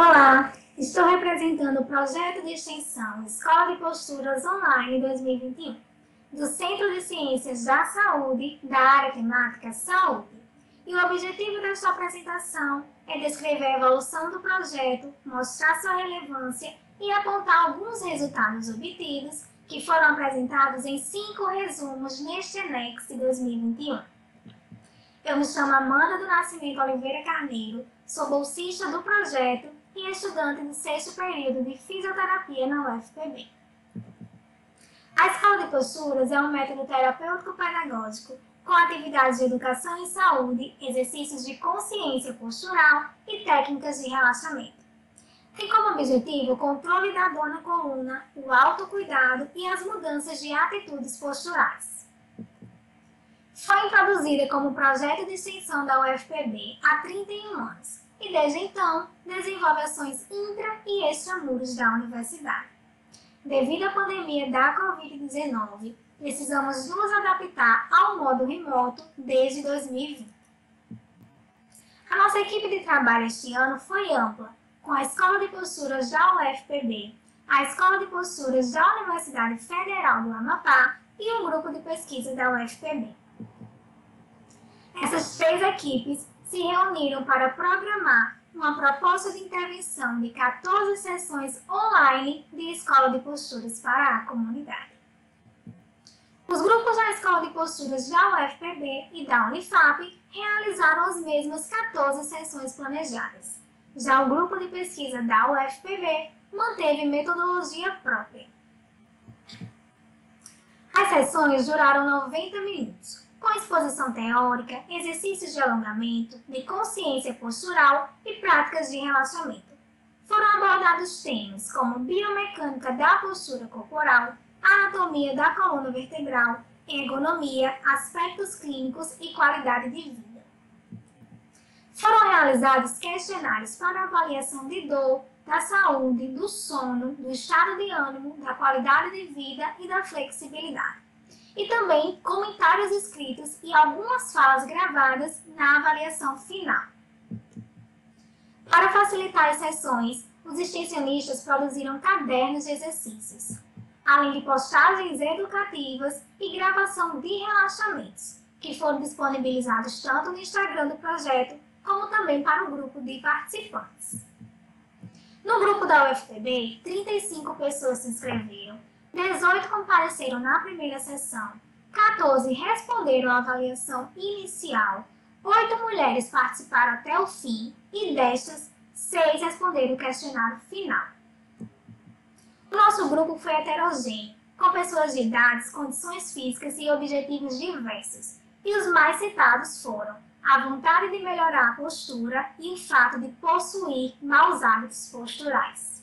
Olá, estou representando o projeto de extensão Escola de Posturas Online 2021, do Centro de Ciências da Saúde, da área temática Saúde. E o objetivo desta apresentação é descrever a evolução do projeto, mostrar sua relevância e apontar alguns resultados obtidos que foram apresentados em 5 resumos neste Enex de 2021. Eu me chamo Amanda do Nascimento Oliveira Carneiro, sou bolsista do projeto e estudante do 6º período de Fisioterapia na UFPB. A Escola de Posturas é um método terapêutico-pedagógico com atividades de educação em saúde, exercícios de consciência postural e técnicas de relaxamento. Tem como objetivo o controle da dor na coluna, o autocuidado e as mudanças de atitudes posturais. Foi introduzida como projeto de extensão da UFPB há 31 anos e, desde então, desenvolve ações intra- e extramuros da universidade. Devido à pandemia da Covid-19, precisamos nos adaptar ao modo remoto desde 2020. A nossa equipe de trabalho este ano foi ampla, com a Escola de Posturas da UFPB, a Escola de Posturas da Universidade Federal do Amapá e um grupo de pesquisa da UFPB. Essas 3 equipes se reuniram para programar uma proposta de intervenção de 14 sessões online de Escola de Posturas para a comunidade. Os grupos da Escola de Posturas da UFPB e da Unifap realizaram as mesmas 14 sessões planejadas. Já o grupo de pesquisa da UFPB manteve metodologia própria. As sessões duraram 90 minutos, com exposição teórica, exercícios de alongamento, de consciência postural e práticas de relaxamento. Foram abordados temas como biomecânica da postura corporal, anatomia da coluna vertebral, ergonomia, aspectos clínicos e qualidade de vida. Foram realizados questionários para avaliação de dor, da saúde, do sono, do estado de ânimo, da qualidade de vida e da flexibilidade. E também comentários escritos e algumas falas gravadas na avaliação final. Para facilitar as sessões, os extensionistas produziram cadernos de exercícios, além de postagens educativas e gravação de relaxamentos, que foram disponibilizados tanto no Instagram do projeto, como também para o grupo de participantes. No grupo da UFPB, 35 pessoas se inscreveram, 18 compareceram na primeira sessão, 14 responderam à avaliação inicial, 8 mulheres participaram até o fim e destas, 6 responderam o questionário final. O nosso grupo foi heterogêneo, com pessoas de idades, condições físicas e objetivos diversos, e os mais citados foram a vontade de melhorar a postura e o fato de possuir maus hábitos posturais.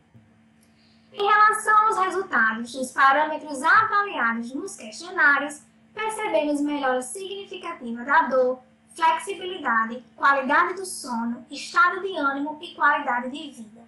Em relação aos resultados dos parâmetros avaliados nos questionários, percebemos melhora significativa da dor, flexibilidade, qualidade do sono, estado de ânimo e qualidade de vida.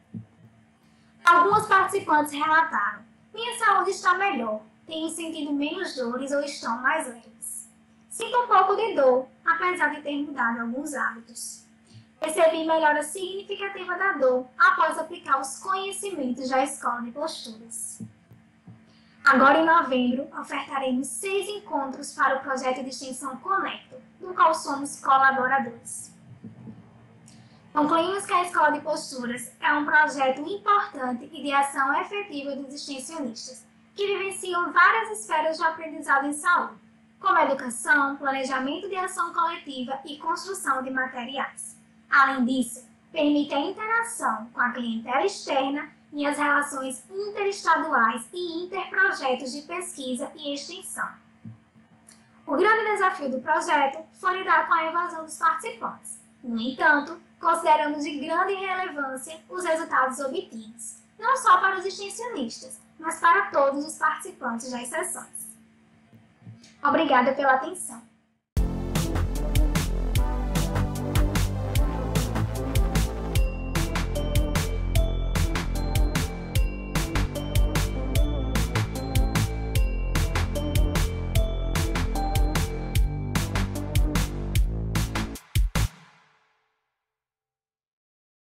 Alguns participantes relataram: minha saúde está melhor, tenho sentido menos dores ou estão mais leves. Sinto um pouco de dor, apesar de ter mudado alguns hábitos. Percebi melhora significativa da dor após aplicar os conhecimentos da Escola de Posturas. Agora, em novembro, ofertaremos 6 encontros para o projeto de extensão Conecto, do qual somos colaboradores. Concluímos que a Escola de Posturas é um projeto importante e de ação efetiva dos extensionistas, que vivenciam várias esferas de aprendizado em saúde, como educação, planejamento de ação coletiva e construção de materiais. Além disso, permite a interação com a clientela externa e as relações interestaduais e interprojetos de pesquisa e extensão. O grande desafio do projeto foi lidar com a evasão dos participantes. No entanto, consideramos de grande relevância os resultados obtidos, não só para os extensionistas, mas para todos os participantes das sessões. Obrigada pela atenção.